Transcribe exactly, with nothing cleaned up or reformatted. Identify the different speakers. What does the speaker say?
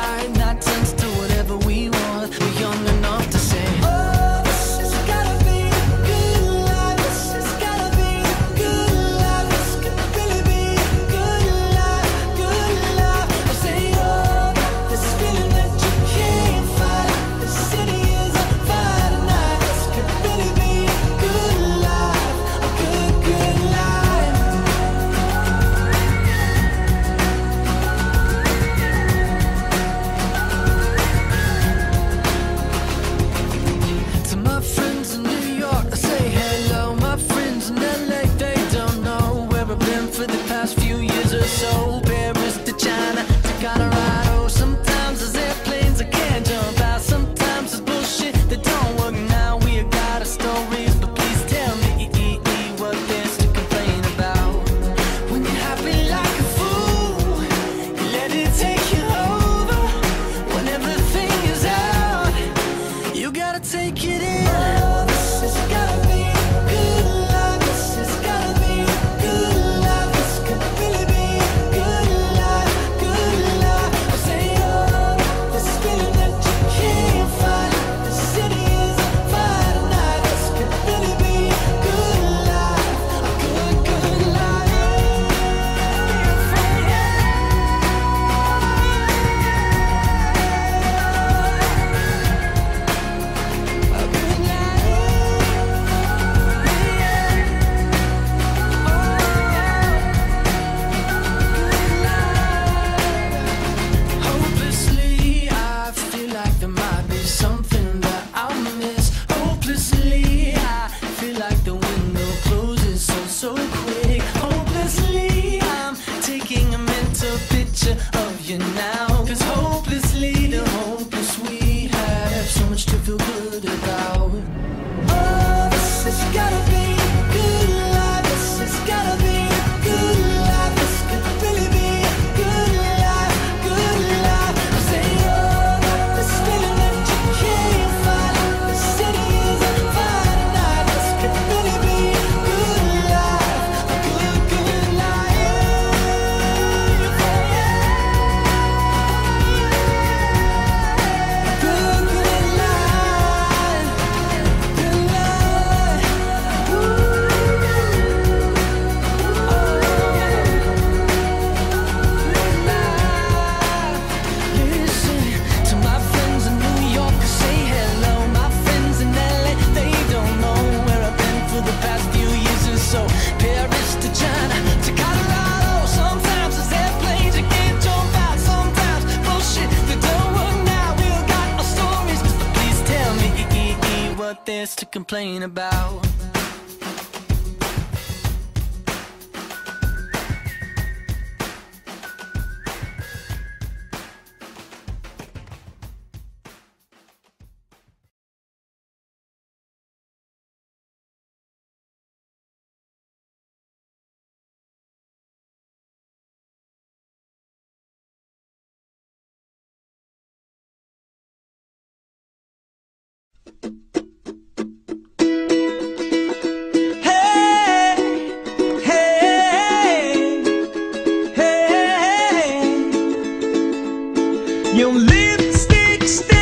Speaker 1: right, not turns to whatever we want. We're young enough to say, oh, this has gotta be a good life. This has gotta be a good life. This could really be a good life, good life. I say, oh, this feeling that you can't fight. The city is on fire tonight. This could really be a good life, a good, good life. To my friends in New York, I say hello. My friends in L A, they don't know where I've been for the past few years or so. Paris to China to Colorado. Sometimes there's airplanes I can't jump out. Sometimes there's bullshit that don't work. Now we got our stories, but please tell me what there's to complain about. When you're happy like a fool, you let it take you over. When everything is out, you gotta take it in. Oh, this has gotta be a good life. This has gotta be a good life. This could really be a good life, good life. I say, oh, this feeling that you can't fight. The city is on fire tonight. This could really be a good life, a good, good life. A good life. Hopelessly, I feel like there might be something that I'll miss. Hopelessly, I feel like the window closes so, so quick. Hopelessly, I'm taking a mental picture of you now. Cause hopelessly, the hopeless we have so much to feel good about. Oh, this has gotta be a good life. This has gotta be a good life. This could really be a good life, good life. I say, oh, this feeling that you can't fight. The city is on fire tonight. This could really be a good life, a good, good life. A good, good life, good life. Listen to my friends in New York, say hello. My friends in L A, they don't know where I've been for the past few years or so. Paris to China to Colorado. Sometimes there's airplanes you can't jump out. Sometimes bullshit that don't work. Now we all got our stories, but please tell me what there's to complain about.
Speaker 2: Your lipstick stains